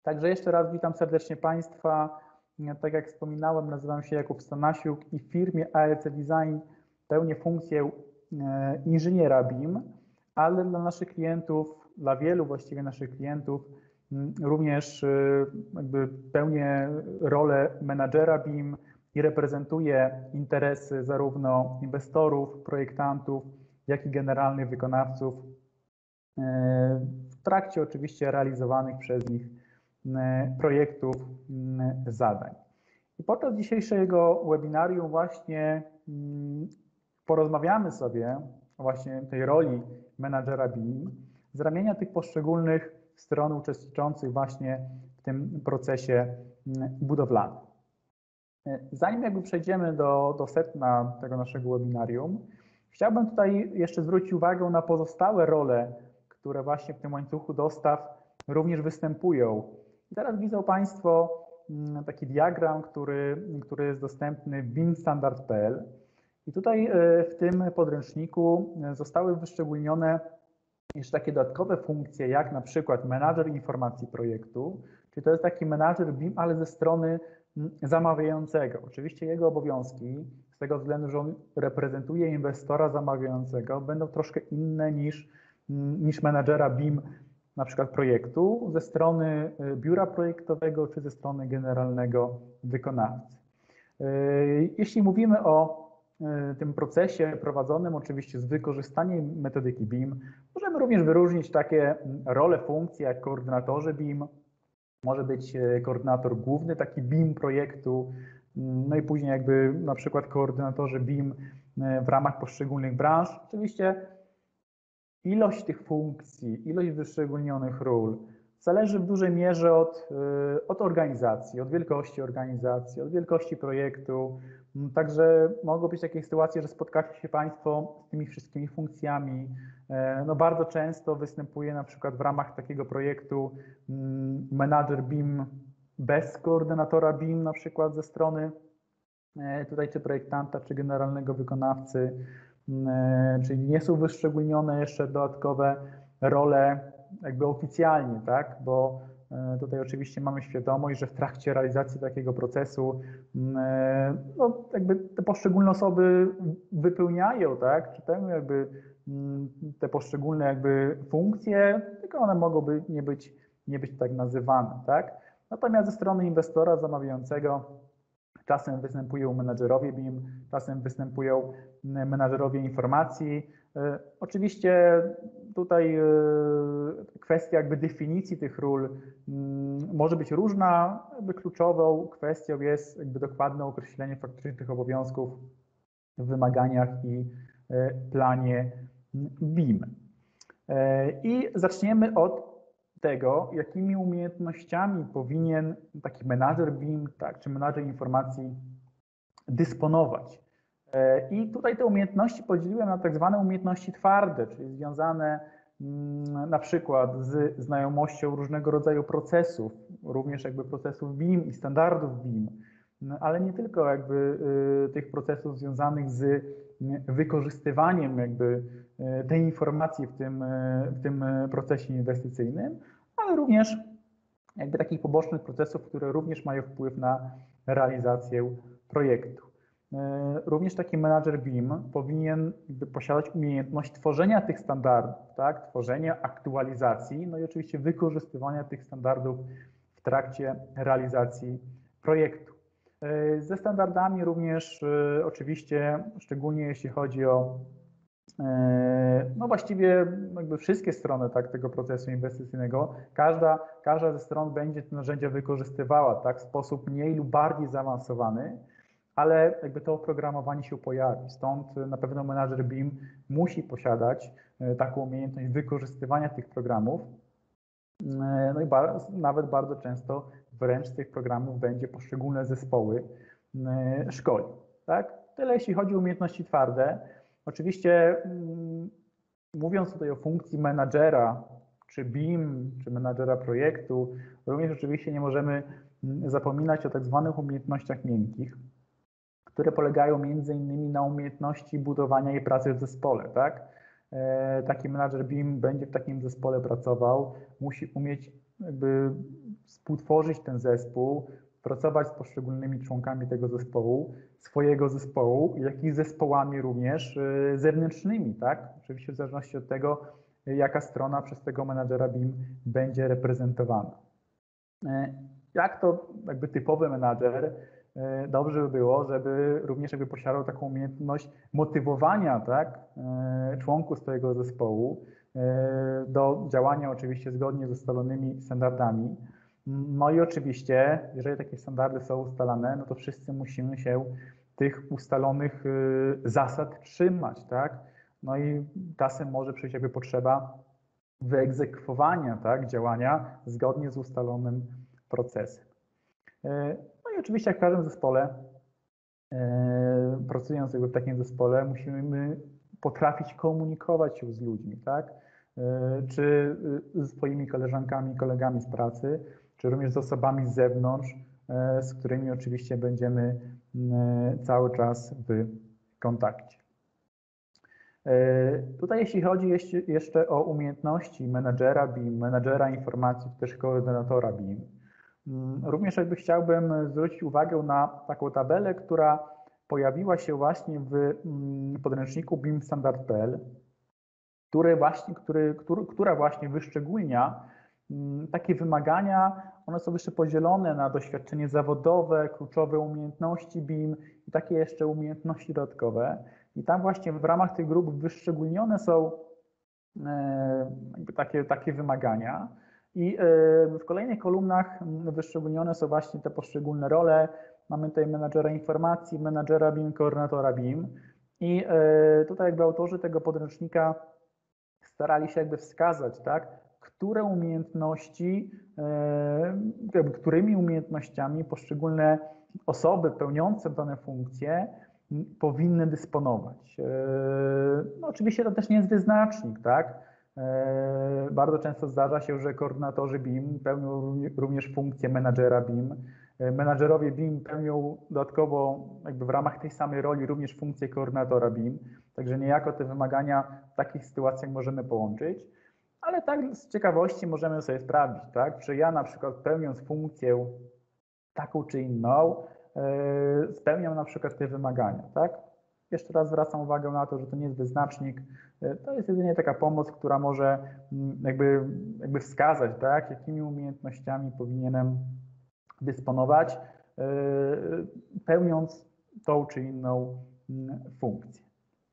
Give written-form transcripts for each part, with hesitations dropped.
Także jeszcze raz witam serdecznie Państwa. Tak jak wspominałem, nazywam się Jakub Stanasiuk i w firmie AEC Design pełnię funkcję inżyniera BIM, ale dla naszych klientów, dla wielu właściwie naszych klientów, również pełnię rolę menadżera BIM i reprezentuję interesy zarówno inwestorów, projektantów, jak i generalnych wykonawców w trakcie oczywiście realizowanych przez nich projektów, zadań. I podczas dzisiejszego webinarium właśnie porozmawiamy sobie o właśnie tej roli menadżera BIM z ramienia tych poszczególnych stron uczestniczących właśnie w tym procesie budowlanym. Zanim przejdziemy do sedna tego naszego webinarium, chciałbym tutaj jeszcze zwrócić uwagę na pozostałe role, które właśnie w tym łańcuchu dostaw również występują. I teraz widzą Państwo taki diagram, który jest dostępny w bimstandard.pl. I tutaj w tym podręczniku zostały wyszczególnione jeszcze takie dodatkowe funkcje, jak na przykład menadżer informacji projektu, czyli to jest taki menadżer BIM, ale ze strony zamawiającego. Oczywiście jego obowiązki, z tego względu, że on reprezentuje inwestora zamawiającego, będą troszkę inne niż menadżera BIM na przykład projektu ze strony biura projektowego czy ze strony generalnego wykonawcy. Jeśli mówimy o tym procesie prowadzonym oczywiście z wykorzystaniem metodyki BIM, możemy również wyróżnić takie role, funkcje jak koordynatorzy BIM, może być koordynator główny taki BIM projektu, no i później na przykład koordynatorzy BIM w ramach poszczególnych branż. Oczywiście ilość tych funkcji, ilość wyszczególnionych ról zależy w dużej mierze od organizacji, od wielkości projektu. Także mogą być takie sytuacje, że spotkacie się Państwo z tymi wszystkimi funkcjami. No bardzo często występuje na przykład w ramach takiego projektu menadżer BIM bez koordynatora BIM, na przykład ze strony tutaj czy projektanta, czy generalnego wykonawcy, czyli nie są wyszczególnione jeszcze dodatkowe role oficjalnie, tak? Bo tutaj oczywiście mamy świadomość, że w trakcie realizacji takiego procesu no, te poszczególne osoby wypełniają, tak? Czy pełnią te poszczególne funkcje, tylko one mogą nie być tak nazywane, tak? Natomiast ze strony inwestora zamawiającego czasem występują menadżerowie BIM, czasem występują menadżerowie informacji. Oczywiście tutaj kwestia definicji tych ról może być różna. Kluczową kwestią jest dokładne określenie faktycznych obowiązków w wymaganiach i planie BIM. I zaczniemy od tego, jakimi umiejętnościami powinien taki menadżer BIM, tak, czy menadżer informacji dysponować. I tutaj te umiejętności podzieliłem na tak zwane umiejętności twarde, czyli związane na przykład z znajomością różnego rodzaju procesów, również procesów BIM i standardów BIM, ale nie tylko tych procesów związanych z wykorzystywaniem tej informacji w tym procesie inwestycyjnym, ale również takich pobocznych procesów, które również mają wpływ na realizację projektu. Również taki menadżer BIM powinien posiadać umiejętność tworzenia tych standardów, tak? Tworzenia, aktualizacji, no i oczywiście wykorzystywania tych standardów w trakcie realizacji projektu. Ze standardami również oczywiście, szczególnie jeśli chodzi o no właściwie wszystkie strony tak, tego procesu inwestycyjnego, każda ze stron będzie te narzędzia wykorzystywała tak, w sposób mniej lub bardziej zaawansowany, ale to oprogramowanie się pojawi. Stąd na pewno menadżer BIM musi posiadać taką umiejętność wykorzystywania tych programów. No i nawet bardzo często wręcz z tych programów będzie poszczególne zespoły szkolił. Tak? Tyle jeśli chodzi o umiejętności twarde. Oczywiście mówiąc tutaj o funkcji menadżera, czy BIM, czy menadżera projektu, również oczywiście nie możemy zapominać o tak zwanych umiejętnościach miękkich, które polegają między innymi na umiejętności budowania i pracy w zespole. Tak? Taki menadżer BIM będzie w takim zespole pracował, musi umieć jakby współtworzyć ten zespół, pracować z poszczególnymi członkami tego zespołu, swojego zespołu, jak i zespołami również zewnętrznymi, tak? Oczywiście w zależności od tego, jaka strona przez tego menadżera BIM będzie reprezentowana. Jak to jakby typowy menadżer, dobrze by było, żeby również jakby posiadał taką umiejętność motywowania, tak, członków swojego zespołu do działania oczywiście zgodnie z ustalonymi standardami. No i oczywiście, jeżeli takie standardy są ustalane, no to wszyscy musimy się tych ustalonych zasad trzymać, tak? No i czasem może przyjść jakby potrzeba wyegzekwowania, tak, działania zgodnie z ustalonym procesem. No i oczywiście jak w każdym zespole, pracując jakby w takim zespole, musimy potrafić komunikować się z ludźmi, tak? Czy ze swoimi koleżankami, kolegami z pracy, czy również z osobami z zewnątrz, z którymi oczywiście będziemy cały czas w kontakcie. Tutaj jeśli chodzi jeszcze o umiejętności menadżera BIM, menadżera informacji, czy też koordynatora BIM, również jakby chciałbym zwrócić uwagę na taką tabelę, która pojawiła się właśnie w podręczniku BIMstandard.pl, która właśnie wyszczególnia takie wymagania. One są jeszcze podzielone na doświadczenie zawodowe, kluczowe umiejętności BIM i takie jeszcze umiejętności dodatkowe. I tam właśnie w ramach tych grup wyszczególnione są jakby takie wymagania. I w kolejnych kolumnach wyszczególnione są właśnie te poszczególne role. Mamy tutaj menadżera informacji, menadżera BIM, koordynatora BIM. I tutaj jakby autorzy tego podręcznika starali się jakby wskazać, tak, które umiejętności, którymi umiejętnościami poszczególne osoby pełniące dane funkcje powinny dysponować. No oczywiście to też nie jest wyznacznik, tak? Bardzo często zdarza się, że koordynatorzy BIM pełnią również funkcję menadżera BIM. Menadżerowie BIM pełnią dodatkowo jakby w ramach tej samej roli również funkcję koordynatora BIM, także niejako te wymagania w takich sytuacjach możemy połączyć, ale tak z ciekawości możemy sobie sprawdzić, tak? Czy ja na przykład pełniąc funkcję taką czy inną, spełniam na przykład te wymagania, tak? Jeszcze raz zwracam uwagę na to, że to nie jest wyznacznik, to jest jedynie taka pomoc, która może jakby wskazać, tak, jakimi umiejętnościami powinienem dysponować, pełniąc tą czy inną funkcję.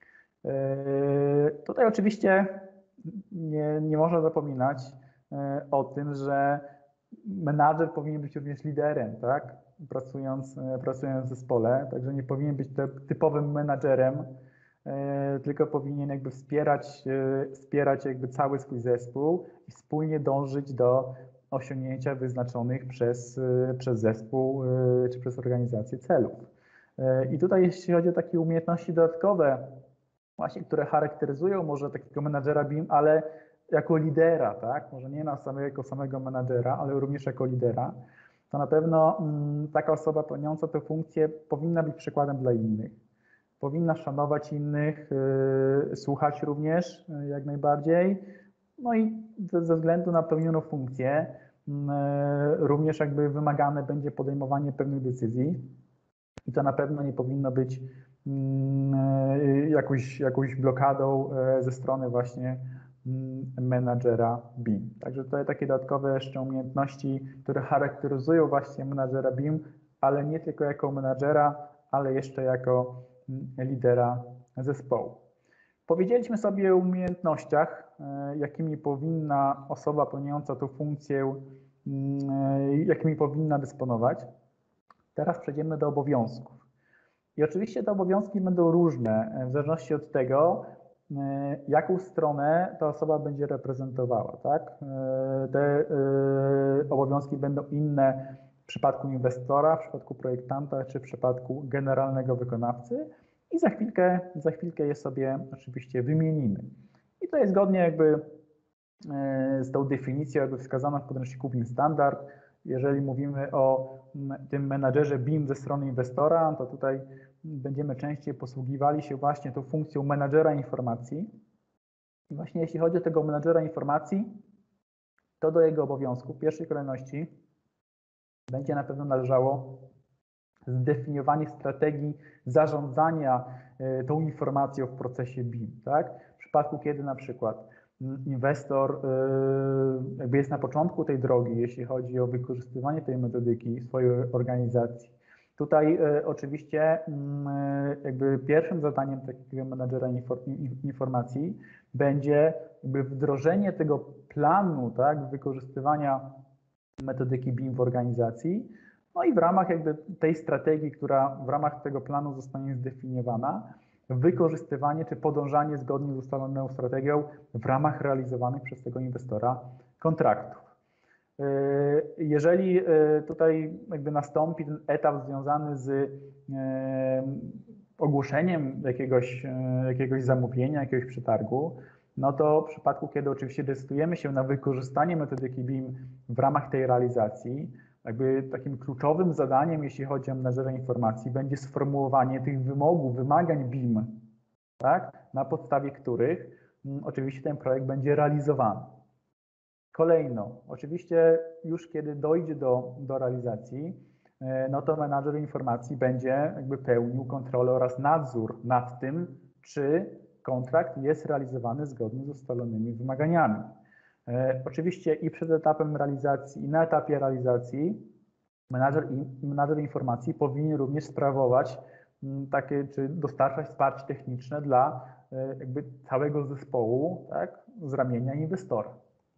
Tutaj oczywiście nie można zapominać o tym, że menadżer powinien być również liderem, tak? Pracując w zespole, także nie powinien być typowym menadżerem, tylko powinien jakby wspierać jakby cały swój zespół i wspólnie dążyć do osiągnięcia wyznaczonych przez zespół czy przez organizację celów. I tutaj jeśli chodzi o takie umiejętności dodatkowe, właśnie, które charakteryzują może takiego menadżera BIM, ale jako lidera, tak? Może nie jako samego menadżera, ale również jako lidera, to na pewno taka osoba pełniąca tę funkcję powinna być przykładem dla innych. Powinna szanować innych, słuchać również jak najbardziej. No i ze względu na pełnioną funkcję również jakby wymagane będzie podejmowanie pewnych decyzji i to na pewno nie powinno być jakąś blokadą ze strony właśnie menadżera BIM. Także to takie dodatkowe jeszcze umiejętności, które charakteryzują właśnie menadżera BIM, ale nie tylko jako menadżera, ale jeszcze jako lidera zespołu. Powiedzieliśmy sobie o umiejętnościach, jakimi powinna osoba pełniąca tę funkcję, jakimi powinna dysponować. Teraz przejdziemy do obowiązków. I oczywiście te obowiązki będą różne w zależności od tego, jaką stronę ta osoba będzie reprezentowała, tak? Te obowiązki będą inne w przypadku inwestora, w przypadku projektanta, czy w przypadku generalnego wykonawcy i za chwilkę je sobie oczywiście wymienimy. I to jest zgodnie jakby z tą definicją jakby wskazaną w podręczniku BIM Standard. Jeżeli mówimy o tym menadżerze BIM ze strony inwestora, to tutaj będziemy częściej posługiwali się właśnie tą funkcją menadżera informacji. I właśnie jeśli chodzi o tego menadżera informacji, to do jego obowiązków w pierwszej kolejności będzie na pewno należało zdefiniowanie strategii zarządzania tą informacją w procesie BIM, tak? W przypadku, kiedy na przykład inwestor jakby jest na początku tej drogi, jeśli chodzi o wykorzystywanie tej metodyki w swojej organizacji. Tutaj oczywiście jakby pierwszym zadaniem takiego menadżera informacji będzie jakby wdrożenie tego planu, tak, wykorzystywania metodyki BIM w organizacji. No i w ramach jakby tej strategii, która w ramach tego planu zostanie zdefiniowana, wykorzystywanie czy podążanie zgodnie z ustaloną strategią w ramach realizowanych przez tego inwestora kontraktów. Jeżeli tutaj jakby nastąpi ten etap związany z ogłoszeniem jakiegoś zamówienia, jakiegoś przetargu, no to w przypadku, kiedy oczywiście decydujemy się na wykorzystanie metodyki BIM w ramach tej realizacji, jakby takim kluczowym zadaniem, jeśli chodzi o menadżera informacji, będzie sformułowanie tych wymogów, wymagań BIM, tak, na podstawie których oczywiście ten projekt będzie realizowany. Kolejno, oczywiście już kiedy dojdzie do realizacji, no to menadżer informacji będzie jakby pełnił kontrolę oraz nadzór nad tym, czy kontrakt jest realizowany zgodnie z ustalonymi wymaganiami. Oczywiście i przed etapem realizacji, i na etapie realizacji menadżer informacji powinien również sprawować takie, czy dostarczać wsparcie techniczne dla jakby całego zespołu, tak, z ramienia inwestora.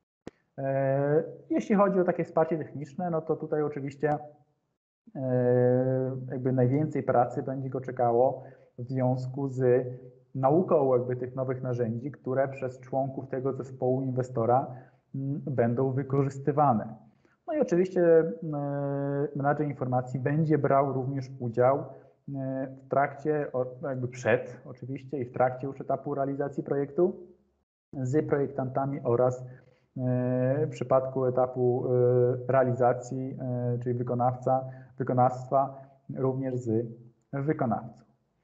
Jeśli chodzi o takie wsparcie techniczne, no to tutaj oczywiście jakby najwięcej pracy będzie go czekało w związku z nauką jakby tych nowych narzędzi, które przez członków tego zespołu inwestora będą wykorzystywane. No i oczywiście menadżer informacji będzie brał również udział w trakcie, jakby przed oczywiście i w trakcie już etapu realizacji projektu z projektantami oraz w przypadku etapu realizacji, czyli wykonawstwa, również z wykonawcą.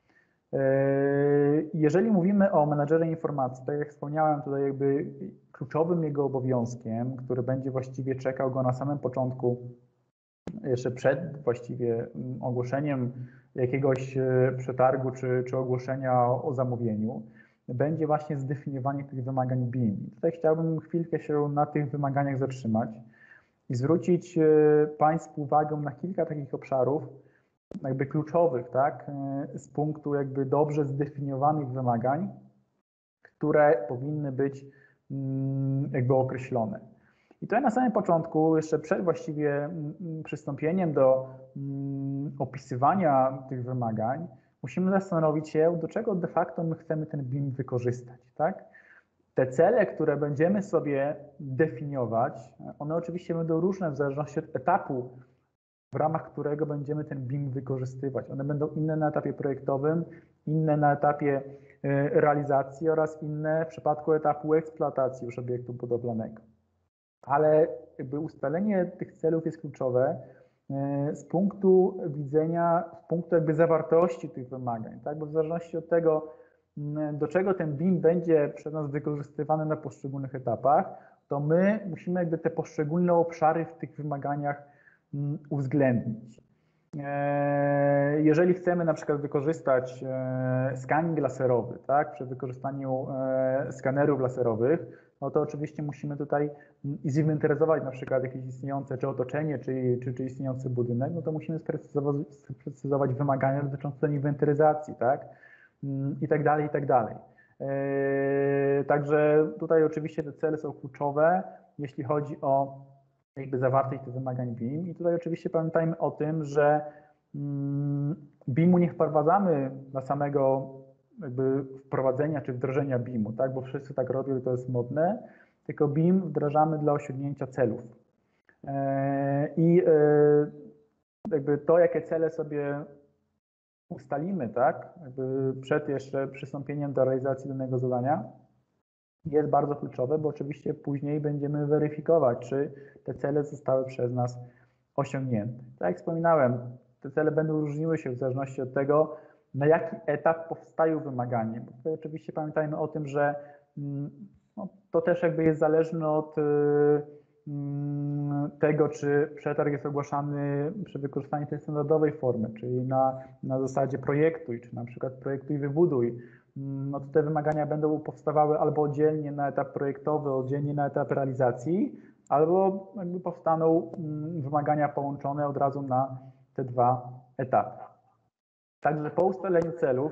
Jeżeli mówimy o menadżerze informacji, tak jak wspomniałem, tutaj jakby kluczowym jego obowiązkiem, który będzie właściwie czekał go na samym początku, jeszcze przed właściwie ogłoszeniem jakiegoś przetargu czy ogłoszenia o zamówieniu, będzie właśnie zdefiniowanie tych wymagań BIM. Tutaj chciałbym chwilkę się na tych wymaganiach zatrzymać i zwrócić Państwu uwagę na kilka takich obszarów, jakby kluczowych, tak, z punktu jakby dobrze zdefiniowanych wymagań, które powinny być jakby określone. I tutaj na samym początku, jeszcze przed właściwie przystąpieniem do opisywania tych wymagań, musimy zastanowić się, do czego de facto my chcemy ten BIM wykorzystać, tak? Te cele, które będziemy sobie definiować, one oczywiście będą różne w zależności od etapu, w ramach którego będziemy ten BIM wykorzystywać. One będą inne na etapie projektowym, inne na etapie realizacji oraz inne w przypadku etapu eksploatacji już obiektu budowlanego. Ale jakby ustalenie tych celów jest kluczowe z punktu widzenia, z punktu jakby zawartości tych wymagań, tak? Bo w zależności od tego, do czego ten BIM będzie przez nas wykorzystywany na poszczególnych etapach, to my musimy jakby te poszczególne obszary w tych wymaganiach uwzględnić. Jeżeli chcemy na przykład wykorzystać scanning laserowy, tak, przy wykorzystaniu skanerów laserowych, no to oczywiście musimy tutaj zinwentaryzować na przykład jakieś istniejące czy otoczenie, czy istniejący budynek, no to musimy sprecyzować wymagania dotyczące inwentaryzacji, tak, i tak dalej, i tak dalej. Także tutaj oczywiście te cele są kluczowe, jeśli chodzi o jakby zawartość tych wymagań BIM. I tutaj oczywiście pamiętajmy o tym, że BIM-u nie wprowadzamy na samego jakby wprowadzenia czy wdrożenia BIM-u, tak? Bo wszyscy tak robią i to jest modne, tylko BIM wdrażamy dla osiągnięcia celów. I jakby to, jakie cele sobie ustalimy, tak? Jakby przed jeszcze przystąpieniem do realizacji danego zadania, jest bardzo kluczowe, bo oczywiście później będziemy weryfikować, czy te cele zostały przez nas osiągnięte. Tak jak wspominałem, te cele będą różniły się w zależności od tego, na jaki etap powstają wymagania. Bo tutaj oczywiście pamiętajmy o tym, że no, to też jakby jest zależne od tego, czy przetarg jest ogłaszany przy wykorzystaniu tej standardowej formy, czyli na zasadzie projektuj, czy na przykład projektuj, wybuduj, no to te wymagania będą powstawały albo oddzielnie na etap projektowy, oddzielnie na etap realizacji, albo jakby powstaną wymagania połączone od razu na te dwa etapy. Także po ustaleniu celów,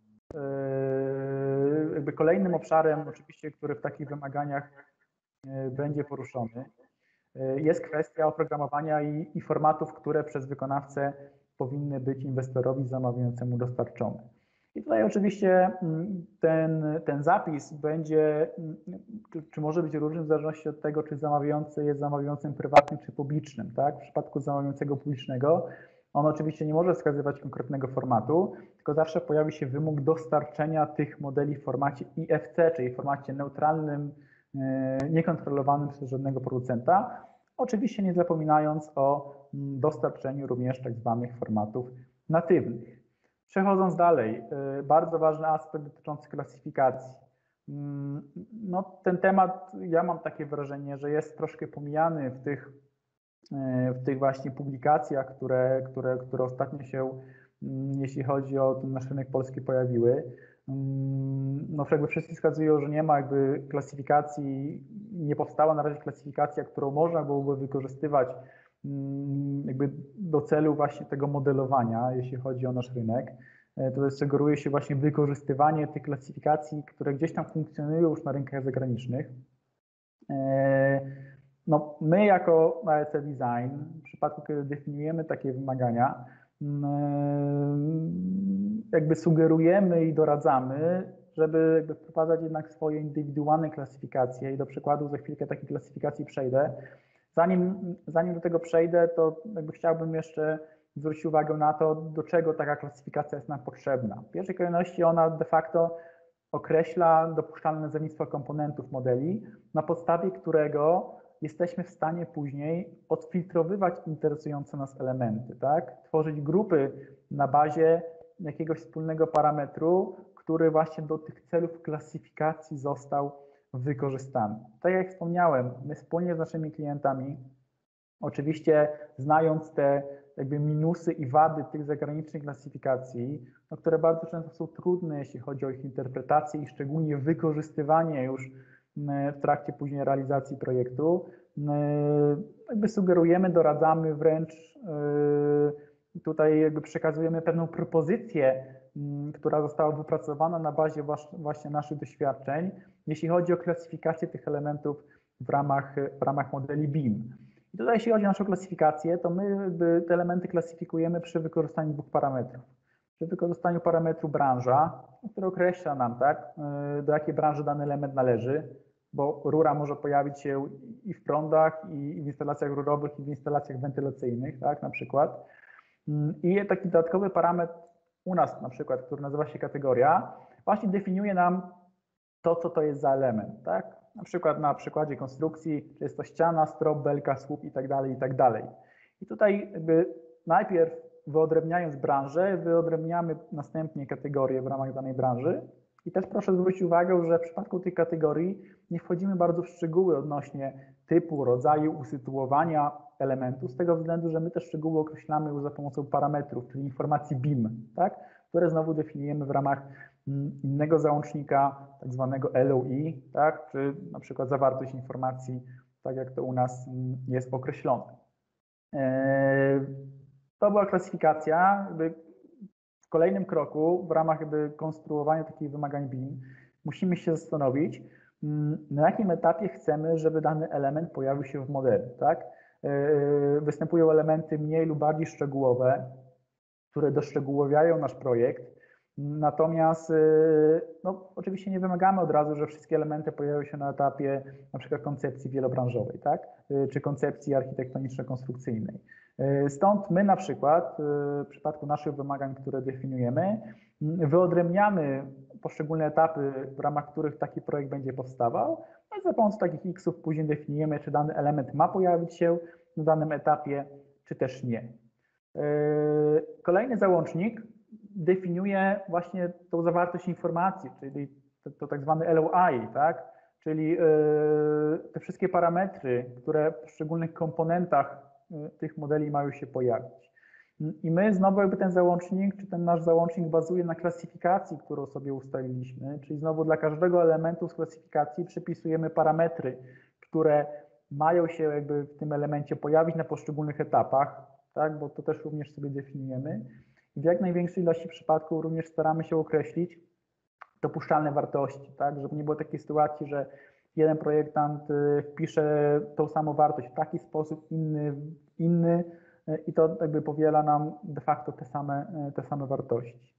jakby kolejnym obszarem oczywiście, który w takich wymaganiach będzie poruszony, jest kwestia oprogramowania i formatów, które przez wykonawcę powinny być inwestorowi zamawiającemu dostarczone. I tutaj oczywiście ten zapis będzie, czy może być różny w zależności od tego, czy zamawiający jest zamawiającym prywatnym czy publicznym. Tak? W przypadku zamawiającego publicznego on oczywiście nie może wskazywać konkretnego formatu, tylko zawsze pojawi się wymóg dostarczenia tych modeli w formacie IFC, czyli w formacie neutralnym, niekontrolowanym przez żadnego producenta. Oczywiście nie zapominając o dostarczeniu również tak zwanych formatów natywnych. Przechodząc dalej, bardzo ważny aspekt dotyczący klasyfikacji. No, ten temat, ja mam takie wrażenie, że jest troszkę pomijany w tych właśnie publikacjach, które ostatnio się, jeśli chodzi o ten nasz rynek polski, pojawiły. No jakby wszyscy wskazują, że nie ma jakby klasyfikacji, nie powstała na razie klasyfikacja, którą można byłoby wykorzystywać jakby do celu właśnie tego modelowania, jeśli chodzi o nasz rynek. To sugeruje się właśnie wykorzystywanie tych klasyfikacji, które gdzieś tam funkcjonują już na rynkach zagranicznych. No, my jako AEC Design, w przypadku kiedy definiujemy takie wymagania, jakby sugerujemy i doradzamy, żeby jakby wprowadzać jednak swoje indywidualne klasyfikacje i do przykładu za chwilkę takiej klasyfikacji przejdę. Zanim do tego przejdę, to jakby chciałbym jeszcze zwrócić uwagę na to, do czego taka klasyfikacja jest nam potrzebna. W pierwszej kolejności ona de facto określa dopuszczalne nazewnictwo komponentów modeli, na podstawie którego jesteśmy w stanie później odfiltrowywać interesujące nas elementy, tak? Tworzyć grupy na bazie jakiegoś wspólnego parametru, który właśnie do tych celów klasyfikacji został wykorzystany. Tak jak wspomniałem, my wspólnie z naszymi klientami, oczywiście znając te jakby minusy i wady tych zagranicznych klasyfikacji, no, które bardzo często są trudne, jeśli chodzi o ich interpretację i szczególnie wykorzystywanie już w trakcie później realizacji projektu, jakby sugerujemy, doradzamy wręcz, tutaj jakby przekazujemy pewną propozycję, która została wypracowana na bazie właśnie naszych doświadczeń, jeśli chodzi o klasyfikację tych elementów w ramach modeli BIM. I tutaj jeśli chodzi o naszą klasyfikację, to my jakby te elementy klasyfikujemy przy wykorzystaniu dwóch parametrów. Przy wykorzystaniu parametru branża, który określa nam, tak, do jakiej branży dany element należy, bo rura może pojawić się i w prądach, i w instalacjach rurowych, i w instalacjach wentylacyjnych, tak, na przykład. I taki dodatkowy parametr u nas na przykład, który nazywa się kategoria, właśnie definiuje nam to, co to jest za element, tak? Na przykład na przykładzie konstrukcji, czy jest to ściana, strop, belka, słup i tak dalej, i tak dalej. I tutaj jakby najpierw wyodrębniając branżę, wyodrębniamy następnie kategorie w ramach danej branży. I też proszę zwrócić uwagę, że w przypadku tych kategorii nie wchodzimy bardzo w szczegóły odnośnie typu, rodzaju, usytuowania elementu, z tego względu, że my te szczegóły określamy już za pomocą parametrów, czyli informacji BIM, tak? Które znowu definiujemy w ramach innego załącznika, tak zwanego LOI, tak? Czy na przykład zawartość informacji, tak jak to u nas jest określone. To była klasyfikacja. W kolejnym kroku, w ramach konstruowania takich wymagań BIM, musimy się zastanowić, na jakim etapie chcemy, żeby dany element pojawił się w modelu. Tak? Występują elementy mniej lub bardziej szczegółowe, które doszczegółowiają nasz projekt. Natomiast no, oczywiście nie wymagamy od razu, że wszystkie elementy pojawią się na etapie na przykład koncepcji wielobranżowej, tak? Czy koncepcji architektoniczno-konstrukcyjnej. Stąd my na przykład w przypadku naszych wymagań, które definiujemy, wyodrębniamy poszczególne etapy, w ramach których taki projekt będzie powstawał, no i za pomocą takich X-ów później definiujemy, czy dany element ma pojawić się na danym etapie, czy też nie. Kolejny załącznik definiuje właśnie tą zawartość informacji, czyli to tak zwany LOI, tak? czyli te wszystkie parametry, które w poszczególnych komponentach tych modeli mają się pojawić. I my znowu jakby ten załącznik, czy ten nasz załącznik bazuje na klasyfikacji, którą sobie ustaliliśmy, czyli znowu dla każdego elementu z klasyfikacji przypisujemy parametry, które mają się jakby w tym elemencie pojawić na poszczególnych etapach, tak, bo to też również sobie definiujemy. I w jak największej ilości przypadków również staramy się określić dopuszczalne wartości, tak, żeby nie było takiej sytuacji, że jeden projektant wpisze tą samą wartość w taki sposób, inny i to jakby powiela nam de facto te same wartości.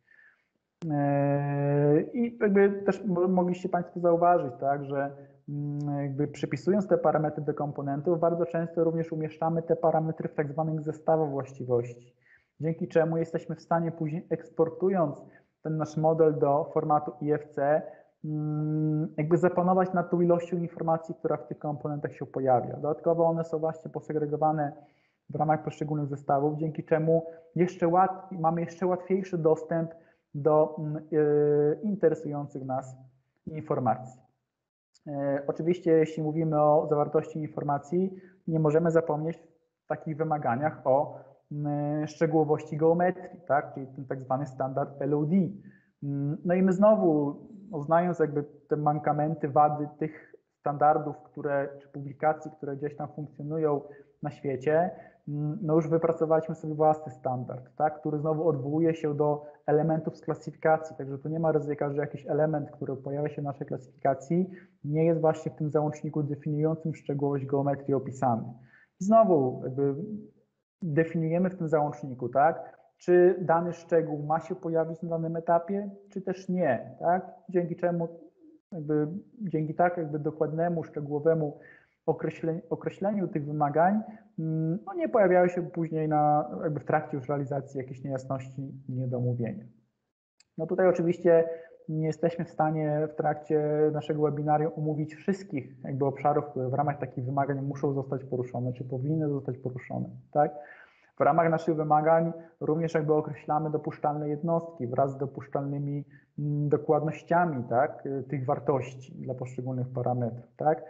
I jakby też mogliście Państwo zauważyć, tak, że jakby przypisując te parametry do komponentów, bardzo często również umieszczamy te parametry w tak zwanych zestawach właściwości, dzięki czemu jesteśmy w stanie później, eksportując ten nasz model do formatu IFC, jakby zapanować nad tą ilością informacji, która w tych komponentach się pojawia. Dodatkowo one są właśnie posegregowane w ramach poszczególnych zestawów, dzięki czemu mamy jeszcze łatwiejszy dostęp do interesujących nas informacji. Oczywiście, jeśli mówimy o zawartości informacji, nie możemy zapomnieć w takich wymaganiach o szczegółowości geometrii, tak? Czyli ten tak zwany standard LOD. No i my znowu, uznając jakby te mankamenty, wady tych standardów, czy publikacji, które gdzieś tam funkcjonują na świecie, no już wypracowaliśmy sobie własny standard, tak? Który znowu odwołuje się do elementów z klasyfikacji, także tu nie ma ryzyka, że jakiś element, który pojawia się w naszej klasyfikacji, nie jest właśnie w tym załączniku definiującym szczegółowość geometrii opisany. I znowu jakby definiujemy w tym załączniku, tak? Czy dany szczegół ma się pojawić na danym etapie, czy też nie, tak? Dzięki czemu dzięki dokładnemu, szczegółowemu określeniu tych wymagań, no nie pojawiały się później w trakcie już realizacji jakieś niejasności i niedomówienia. No tutaj oczywiście nie jesteśmy w stanie w trakcie naszego webinarium omówić wszystkich obszarów, które w ramach takich wymagań muszą zostać poruszone, czy powinny zostać poruszone, tak? W ramach naszych wymagań również określamy dopuszczalne jednostki wraz z dopuszczalnymi dokładnościami, tak, tych wartości dla poszczególnych parametrów, tak.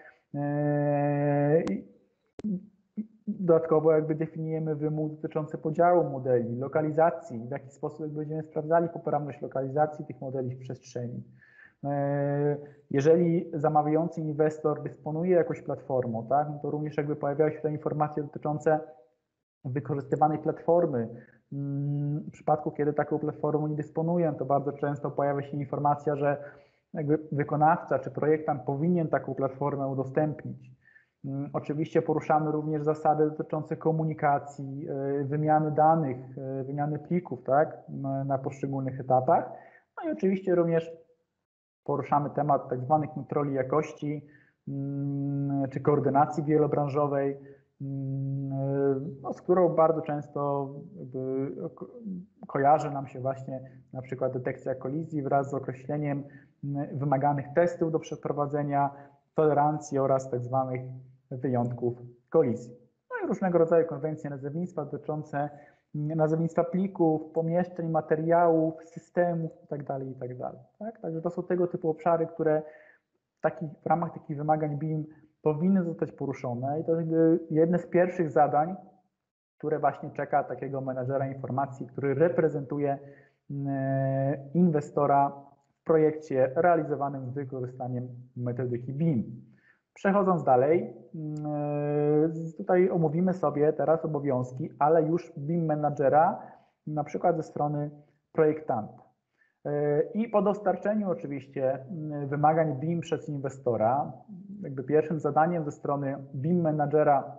Dodatkowo definiujemy wymóg dotyczący podziału modeli, lokalizacji, w jaki sposób będziemy sprawdzali poprawność lokalizacji tych modeli w przestrzeni. Jeżeli zamawiający inwestor dysponuje jakąś platformą, tak, no to również pojawiają się te informacje dotyczące wykorzystywanej platformy. W przypadku, kiedy taką platformą nie dysponuję, to bardzo często pojawia się informacja, że wykonawca czy projektant powinien taką platformę udostępnić. Oczywiście poruszamy również zasady dotyczące komunikacji, wymiany danych, wymiany plików, tak, na poszczególnych etapach. No i oczywiście również poruszamy temat tak zwanych kontroli jakości czy koordynacji wielobranżowej, no, z którą bardzo często kojarzy nam się właśnie na przykład detekcja kolizji wraz z określeniem wymaganych testów do przeprowadzenia, tolerancji oraz tak zwanych wyjątków kolizji. No i różnego rodzaju konwencje nazewnictwa dotyczące nazewnictwa plików, pomieszczeń, materiałów, systemów itd. Tak? Także to są tego typu obszary, które w ramach takich wymagań BIM powinny zostać poruszone i to jest jedne z pierwszych zadań, które właśnie czeka takiego menadżera informacji, który reprezentuje inwestora w projekcie realizowanym z wykorzystaniem metodyki BIM. Przechodząc dalej, tutaj omówimy sobie teraz obowiązki, ale już BIM menadżera, na przykład ze strony projektanta. I po dostarczeniu oczywiście wymagań BIM przez inwestora, pierwszym zadaniem ze strony BIM menadżera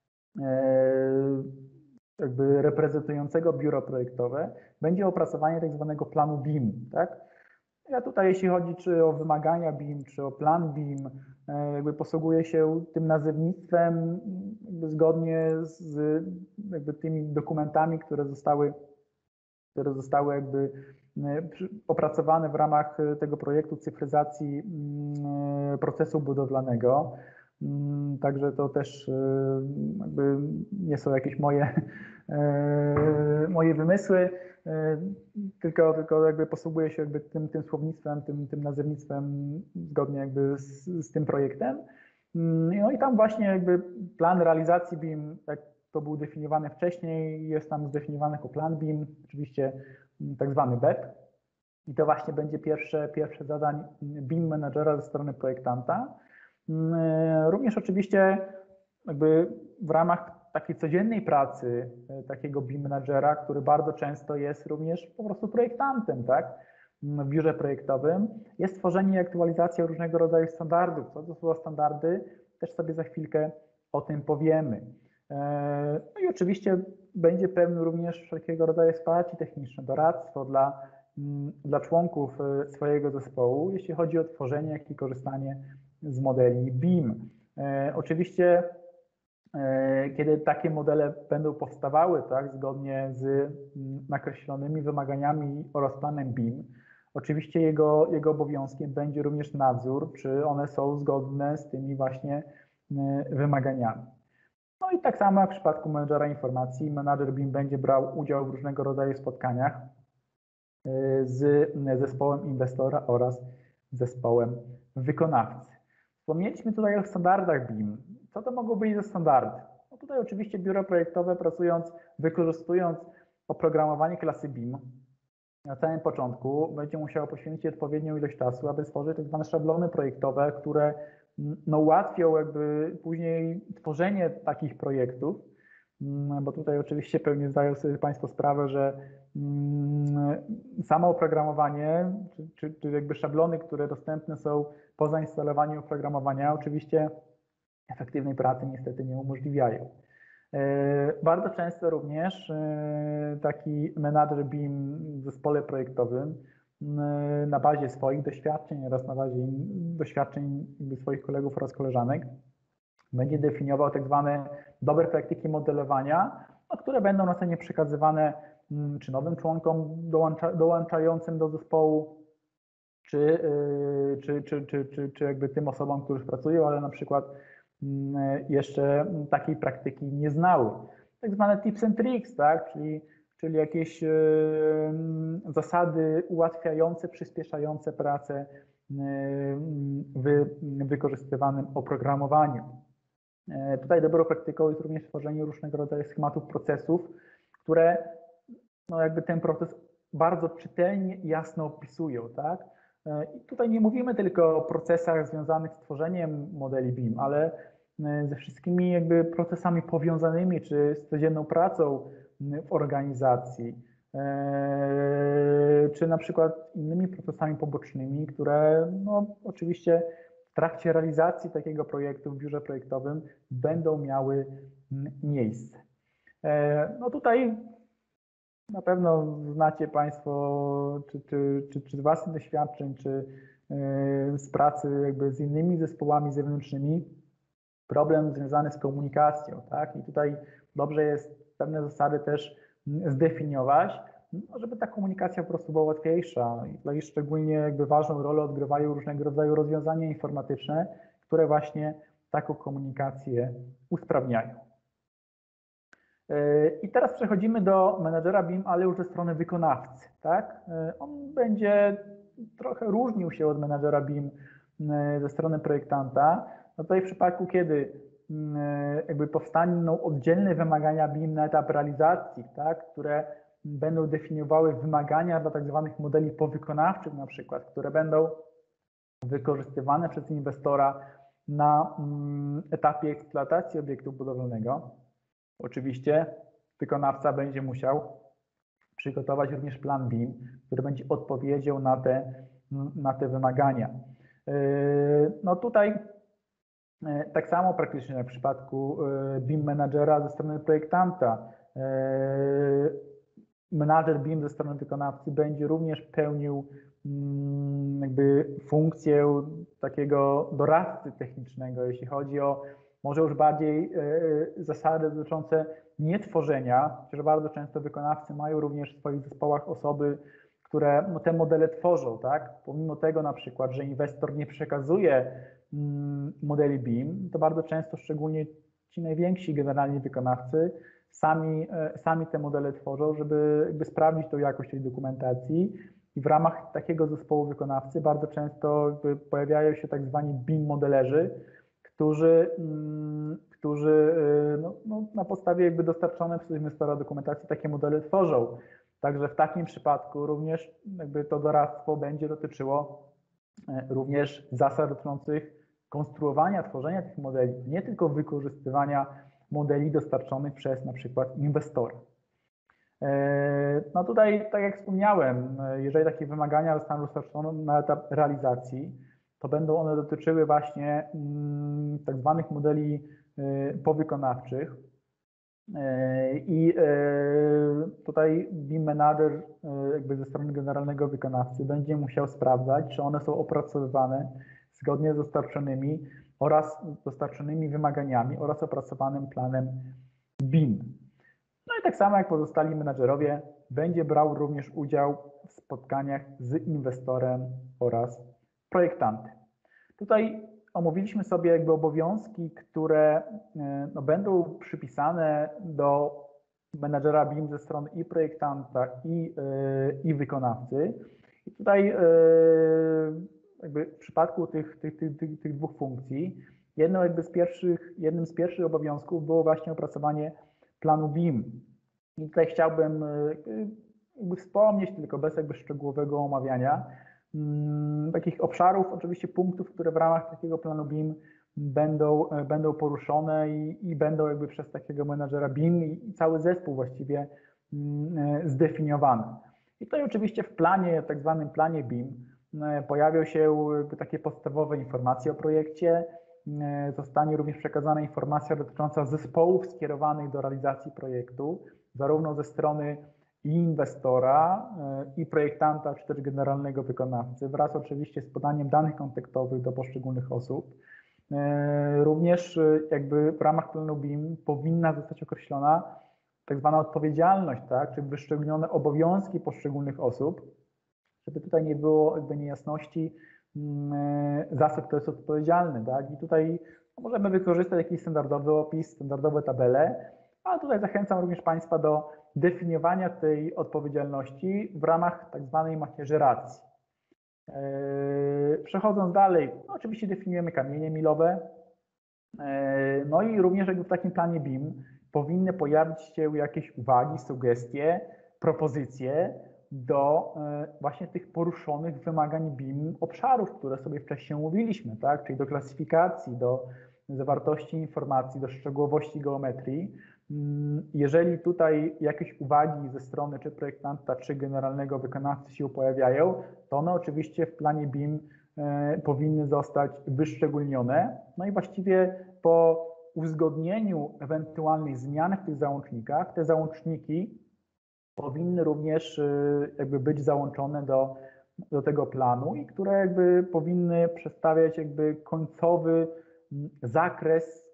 reprezentującego biuro projektowe będzie opracowanie tak zwanego planu BIM, tak? Ja tutaj, jeśli chodzi czy o wymagania BIM, czy o plan BIM, posługuję się tym nazewnictwem zgodnie z tymi dokumentami, które zostały opracowane w ramach tego projektu cyfryzacji procesu budowlanego. Także to też nie są jakieś moje moje wymysły, tylko jakby posługuję się jakby tym słownictwem, tym nazewnictwem zgodnie jakby z tym projektem. No i tam właśnie jakby plan realizacji BIM, jak to był definiowany wcześniej, jest tam zdefiniowany jako plan BIM, oczywiście tak zwany BEP. I to właśnie będzie pierwsze zadań BIM menadżera ze strony projektanta. Również oczywiście jakby w ramach takiej codziennej pracy takiego BIM menadżera, który bardzo często jest również po prostu projektantem, tak? W biurze projektowym, jest tworzenie i aktualizacja różnego rodzaju standardów. Co to są standardy? Też sobie za chwilkę o tym powiemy. No i oczywiście będzie pełnił również wszelkiego rodzaju wsparcie techniczne, doradztwo dla członków swojego zespołu, jeśli chodzi o tworzenie, jak i korzystanie z modeli BIM. Oczywiście, kiedy takie modele będą powstawały, tak, zgodnie z nakreślonymi wymaganiami oraz planem BIM, oczywiście jego obowiązkiem będzie również nadzór, czy one są zgodne z tymi właśnie wymaganiami. No i tak samo jak w przypadku menedżera informacji, menadżer BIM będzie brał udział w różnego rodzaju spotkaniach z zespołem inwestora oraz zespołem wykonawcy. Wspomnieliśmy tutaj o standardach BIM. Co to mogą być za standardy? No tutaj oczywiście biuro projektowe wykorzystując oprogramowanie klasy BIM, na samym początku będzie musiało poświęcić odpowiednią ilość czasu, aby stworzyć tak zwane szablony projektowe, które ułatwią jakby później tworzenie takich projektów, bo tutaj oczywiście pewnie zdają sobie Państwo sprawę, że samo oprogramowanie, czy jakby szablony, które dostępne są po zainstalowaniu oprogramowania, oczywiście efektywnej pracy niestety nie umożliwiają. Bardzo często również taki menadżer BIM w zespole projektowym na bazie swoich doświadczeń oraz na bazie doświadczeń swoich kolegów oraz koleżanek będzie definiował tak zwane dobre praktyki modelowania, które będą następnie przekazywane czy nowym członkom dołączającym do zespołu, czy jakby tym osobom, które już pracują, ale na przykład jeszcze takiej praktyki nie znały. Tak zwane tips and tricks, tak? Czyli jakieś zasady ułatwiające, przyspieszające pracę w wykorzystywanym oprogramowaniu. Tutaj dobrą praktyką jest również tworzenie różnego rodzaju schematów procesów, które jakby ten proces bardzo czytelnie i jasno opisują, tak? I tutaj nie mówimy tylko o procesach związanych z tworzeniem modeli BIM, ale ze wszystkimi jakby procesami powiązanymi, czy z codzienną pracą w organizacji, czy na przykład innymi procesami pobocznymi, które oczywiście w trakcie realizacji takiego projektu w biurze projektowym będą miały miejsce. No tutaj na pewno znacie Państwo, czy z własnych doświadczeń, czy z pracy jakby z innymi zespołami zewnętrznymi, problem związany z komunikacją, tak? I tutaj dobrze jest pewne zasady też zdefiniować, żeby ta komunikacja po prostu była łatwiejsza. I tutaj szczególnie jakby ważną rolę odgrywają różnego rodzaju rozwiązania informatyczne, które właśnie taką komunikację usprawniają. I teraz przechodzimy do menadżera BIM, ale już ze strony wykonawcy, tak? On będzie trochę różnił się od menadżera BIM ze strony projektanta. No tutaj w przypadku, kiedy jakby powstaną oddzielne wymagania BIM na etap realizacji, tak? Które będą definiowały wymagania dla tak zwanych modeli powykonawczych na przykład, które będą wykorzystywane przez inwestora na etapie eksploatacji obiektu budowlanego. Oczywiście wykonawca będzie musiał przygotować również plan BIM, który będzie odpowiedzią na te wymagania. No tutaj tak samo praktycznie jak w przypadku BIM menadżera ze strony projektanta, menadżer BIM ze strony wykonawcy będzie również pełnił jakby funkcję takiego doradcy technicznego, jeśli chodzi o może już bardziej zasady dotyczące nietworzenia, chociaż bardzo często wykonawcy mają również w swoich zespołach osoby, które te modele tworzą, tak? Pomimo tego na przykład, że inwestor nie przekazuje modeli BIM, to bardzo często, szczególnie ci najwięksi generalni wykonawcy, sami te modele tworzą, żeby jakby sprawdzić tą jakość tej dokumentacji. I w ramach takiego zespołu wykonawcy bardzo często jakby pojawiają się tak zwani BIM modelerzy, którzy na podstawie jakby dostarczonej przez inwestora dokumentacji takie modele tworzą. Także w takim przypadku również jakby to doradztwo będzie dotyczyło również zasad dotyczących konstruowania, tworzenia tych modeli, nie tylko wykorzystywania modeli dostarczonych przez na przykład inwestora. No tutaj, tak jak wspomniałem, jeżeli takie wymagania zostaną dostarczone na etap realizacji, to będą one dotyczyły właśnie tak zwanych modeli powykonawczych. I tutaj BIM Manager jakby ze strony generalnego wykonawcy będzie musiał sprawdzać, czy one są opracowywane zgodnie z dostarczonymi wymaganiami oraz opracowanym planem BIM. No i tak samo jak pozostali menadżerowie, będzie brał również udział w spotkaniach z inwestorem oraz projektantem. Tutaj omówiliśmy sobie jakby obowiązki, które będą przypisane do menadżera BIM ze strony i projektanta, i wykonawcy. I tutaj jakby w przypadku tych dwóch funkcji, jednym z pierwszych obowiązków było właśnie opracowanie planu BIM. I tutaj chciałbym jakby wspomnieć, tylko bez jakby szczegółowego omawiania, takich obszarów, oczywiście punktów, które w ramach takiego planu BIM będą poruszone i będą jakby przez takiego menadżera BIM i cały zespół właściwie zdefiniowane. I tutaj oczywiście w planie, tak zwanym planie BIM, pojawią się takie podstawowe informacje o projekcie, zostanie również przekazana informacja dotycząca zespołów skierowanych do realizacji projektu, zarówno ze strony i inwestora, i projektanta, czy też generalnego wykonawcy, wraz oczywiście z podaniem danych kontaktowych do poszczególnych osób. Również jakby w ramach planu BIM powinna zostać określona tak zwana odpowiedzialność, tak, czyli wyszczególnione obowiązki poszczególnych osób, żeby tutaj nie było jakby niejasności, za co kto jest odpowiedzialny, tak? I tutaj możemy wykorzystać jakiś standardowy opis, standardowe tabele, ale tutaj zachęcam również Państwa do definiowania tej odpowiedzialności w ramach tak zwanej macierzeracji. Przechodząc dalej, oczywiście definiujemy kamienie milowe, no i również jakby w takim planie BIM powinny pojawić się jakieś uwagi, sugestie, propozycje do właśnie tych poruszonych wymagań BIM obszarów, które sobie wcześniej omówiliśmy, tak? Czyli do klasyfikacji, do zawartości informacji, do szczegółowości geometrii. Jeżeli tutaj jakieś uwagi ze strony czy projektanta, czy generalnego wykonawcy się pojawiają, to one oczywiście w planie BIM powinny zostać wyszczególnione. No i właściwie po uzgodnieniu ewentualnych zmian w tych załącznikach, te załączniki powinny również jakby być załączone do tego planu i które jakby powinny przedstawiać jakby końcowy zakres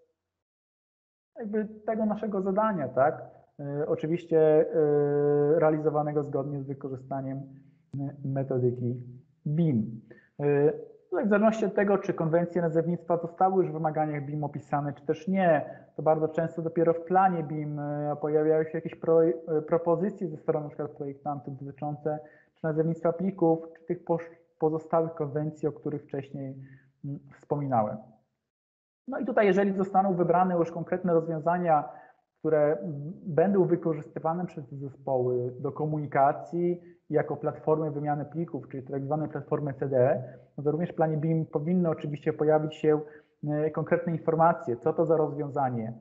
jakby tego naszego zadania, tak? Oczywiście realizowanego zgodnie z wykorzystaniem metodyki BIM. W zależności od tego, czy konwencje nazewnictwa zostały już w wymaganiach BIM opisane, czy też nie, to bardzo często dopiero w planie BIM pojawiają się jakieś propozycje ze strony np. projektantów dotyczące czy nazewnictwa plików, czy tych pozostałych konwencji, o których wcześniej wspominałem. No i tutaj, jeżeli zostaną wybrane już konkretne rozwiązania, które będą wykorzystywane przez zespoły do komunikacji jako platformy wymiany plików, czyli tak zwane platformy CDE, no to również w planie BIM powinny oczywiście pojawić się konkretne informacje, co to za rozwiązanie.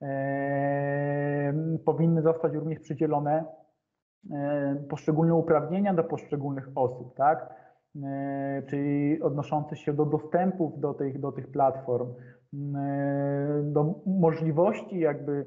Powinny zostać również przydzielone poszczególne uprawnienia do poszczególnych osób, tak? Czyli odnoszące się do dostępów do tych platform, do możliwości jakby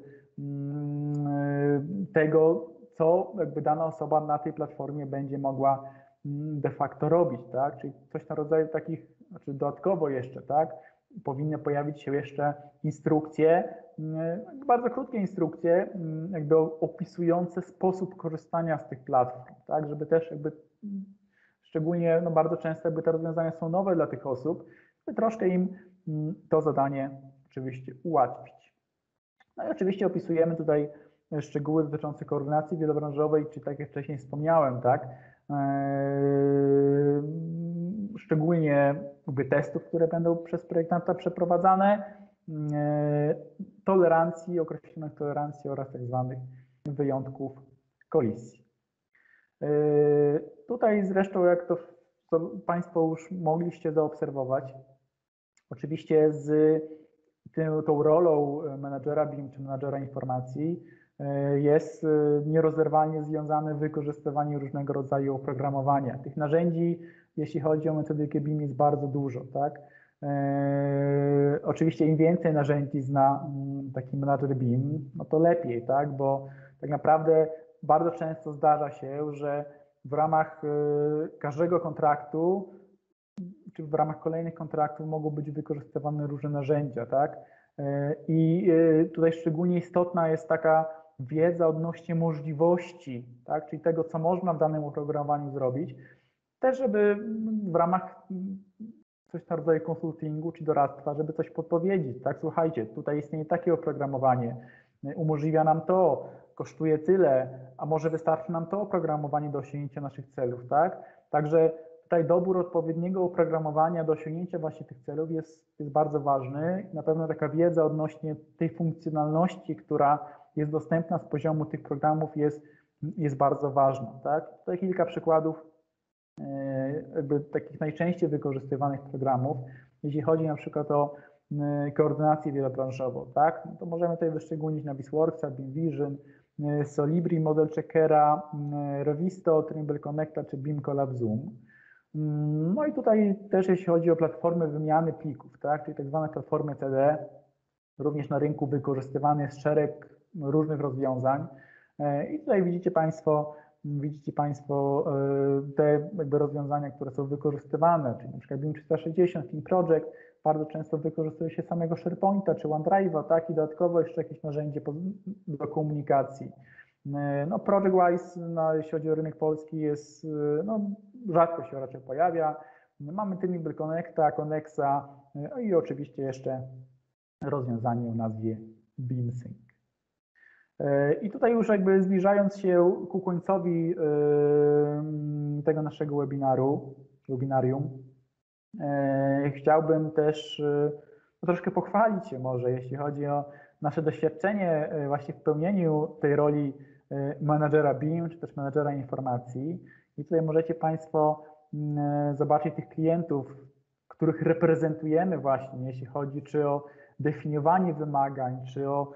tego, co jakby dana osoba na tej platformie będzie mogła de facto robić, tak? Czyli coś na rodzaju takich, znaczy dodatkowo jeszcze, tak? Powinny pojawić się jeszcze instrukcje, bardzo krótkie instrukcje, jakby opisujące sposób korzystania z tych platform, tak? Żeby też jakby szczególnie, no bardzo często jakby te rozwiązania są nowe dla tych osób, żeby troszkę im to zadanie oczywiście ułatwić. No i oczywiście opisujemy tutaj szczegóły dotyczące koordynacji wielobranżowej, czy tak jak wcześniej wspomniałem, tak, szczególnie jakby testów, które będą przez projektanta przeprowadzane, tolerancji, określonych tolerancji oraz tak zwanych wyjątków kolizji. Tutaj zresztą, jak to Państwo już mogliście zaobserwować, oczywiście z tą rolą menadżera BIM czy menadżera informacji jest nierozerwalnie związane wykorzystywanie różnego rodzaju oprogramowania. Tych narzędzi, jeśli chodzi o metodykę BIM, jest bardzo dużo, tak? Oczywiście im więcej narzędzi zna taki menadżer BIM, no to lepiej, tak? Bo tak naprawdę bardzo często zdarza się, że w ramach każdego kontraktu czy w ramach kolejnych kontraktów mogą być wykorzystywane różne narzędzia, tak? I tutaj szczególnie istotna jest taka wiedza odnośnie możliwości, tak? Czyli tego, co można w danym oprogramowaniu zrobić, też żeby w ramach coś na rodzaju konsultingu czy doradztwa, żeby coś podpowiedzieć, tak? Słuchajcie, tutaj istnieje takie oprogramowanie, umożliwia nam to, kosztuje tyle, a może wystarczy nam to oprogramowanie do osiągnięcia naszych celów, tak? Także tutaj dobór odpowiedniego oprogramowania do osiągnięcia właśnie tych celów jest bardzo ważny. Na pewno taka wiedza odnośnie tej funkcjonalności, która jest dostępna z poziomu tych programów jest bardzo ważna, tak? Tutaj kilka przykładów jakby takich najczęściej wykorzystywanych programów. Jeśli chodzi na przykład o koordynację wielobranżową, tak? No to możemy tutaj wyszczególnić Navisworksa, BIMvision, Solibri, Model Checkera, Revisto, Trimble Connecta czy BIM Collab Zoom. No i tutaj też jeśli chodzi o platformy wymiany plików, tak? Czyli tak zwane platformy CD, również na rynku wykorzystywany jest szereg różnych rozwiązań. I tutaj widzicie Państwo te jakby rozwiązania, które są wykorzystywane, czyli na przykład BIM 360, BIM Project, bardzo często wykorzystuje się samego SharePointa czy OneDrive'a, tak, i dodatkowo jeszcze jakieś narzędzie do komunikacji. No, ProjectWise, jeśli chodzi o rynek polski, jest, no, rzadko się raczej pojawia. Mamy Trimble Connecta, Connexa i oczywiście jeszcze rozwiązanie o nazwie BIMsync. I tutaj już jakby zbliżając się ku końcowi tego naszego webinarium, chciałbym też troszkę pochwalić się może, jeśli chodzi o nasze doświadczenie właśnie w pełnieniu tej roli menadżera BIM, czy też menadżera informacji. I tutaj możecie Państwo zobaczyć tych klientów, których reprezentujemy właśnie, jeśli chodzi czy o definiowanie wymagań, czy o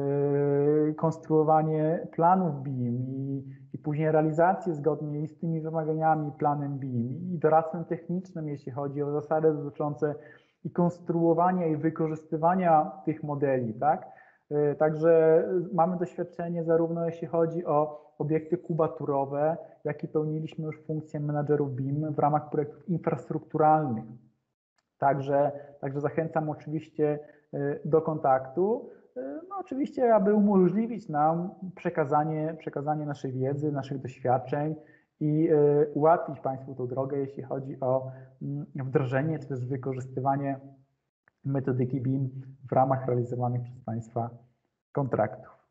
konstruowanie planów BIM i później realizację zgodnie z tymi wymaganiami planem BIM i doradztwem technicznym, jeśli chodzi o zasady dotyczące i konstruowania i wykorzystywania tych modeli, tak? Także mamy doświadczenie zarówno jeśli chodzi o obiekty kubaturowe, jak i pełniliśmy już funkcję menadżerów BIM w ramach projektów infrastrukturalnych. Także zachęcam oczywiście do kontaktu. No oczywiście, aby umożliwić nam przekazanie naszej wiedzy, naszych doświadczeń i ułatwić Państwu tą drogę, jeśli chodzi o wdrożenie czy też wykorzystywanie metodyki BIM w ramach realizowanych przez Państwa kontraktów.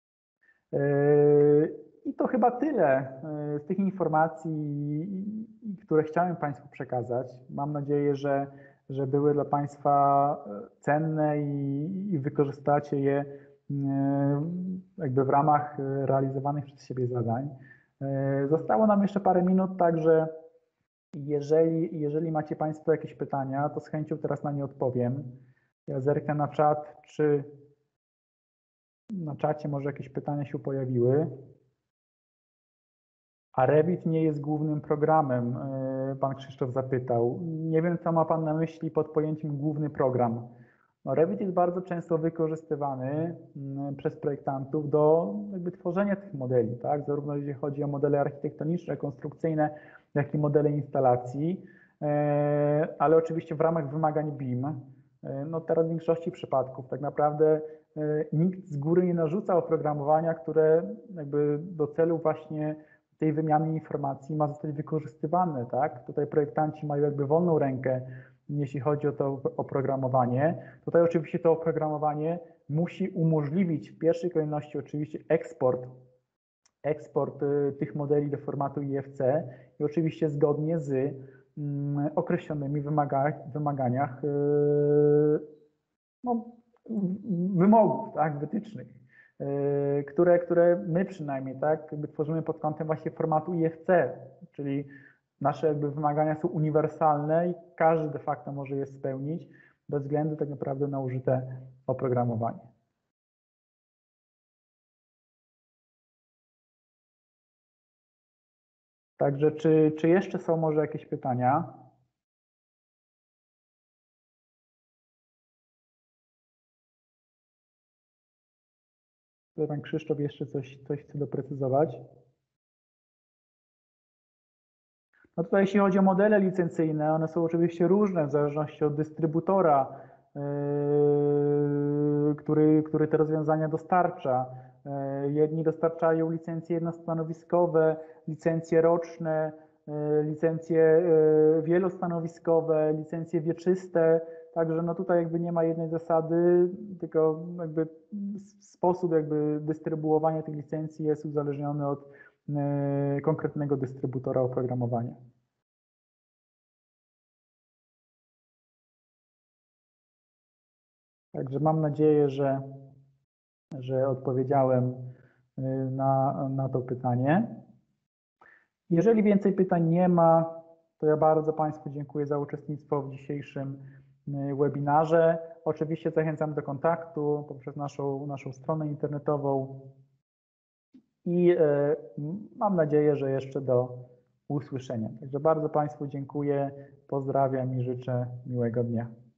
I to chyba tyle z tych informacji, które chciałem Państwu przekazać. Mam nadzieję, że były dla Państwa cenne i wykorzystacie je jakby w ramach realizowanych przez siebie zadań. Zostało nam jeszcze parę minut, także jeżeli macie Państwo jakieś pytania, to z chęcią teraz na nie odpowiem. Ja zerknę na czat, czy na czacie może jakieś pytania się pojawiły. A Revit nie jest głównym programem, pan Krzysztof zapytał. Nie wiem, co ma pan na myśli pod pojęciem główny program. No, Revit jest bardzo często wykorzystywany przez projektantów do jakby tworzenia tych modeli, tak? Zarówno jeśli chodzi o modele architektoniczne, konstrukcyjne, jak i modele instalacji, ale oczywiście w ramach wymagań BIM. No teraz w większości przypadków tak naprawdę nikt z góry nie narzuca oprogramowania, które jakby do celu właśnie tej wymiany informacji ma zostać wykorzystywane, tak? Tutaj projektanci mają jakby wolną rękę, jeśli chodzi o to oprogramowanie. Tutaj oczywiście to oprogramowanie musi umożliwić w pierwszej kolejności oczywiście eksport tych modeli do formatu IFC i oczywiście zgodnie z określonymi wymaganiach no, wymogów, tak, wytycznych, które my przynajmniej tak jakby tworzymy pod kątem właśnie formatu IFC, czyli nasze jakby wymagania są uniwersalne i każdy de facto może je spełnić bez względu tak naprawdę na użyte oprogramowanie. Także czy jeszcze są może jakieś pytania? Pan Krzysztof jeszcze coś chce doprecyzować? No tutaj jeśli chodzi o modele licencyjne, one są oczywiście różne w zależności od dystrybutora, który te rozwiązania dostarcza. Jedni dostarczają licencje jednostanowiskowe, licencje roczne, licencje wielostanowiskowe, licencje wieczyste, także no tutaj jakby nie ma jednej zasady, tylko jakby sposób jakby dystrybuowania tych licencji jest uzależniony od konkretnego dystrybutora oprogramowania. Także mam nadzieję, że odpowiedziałem na to pytanie. Jeżeli więcej pytań nie ma, to ja bardzo Państwu dziękuję za uczestnictwo w dzisiejszym webinarze. Oczywiście zachęcam do kontaktu poprzez naszą stronę internetową i mam nadzieję, że jeszcze do usłyszenia. Także bardzo Państwu dziękuję, pozdrawiam i życzę miłego dnia.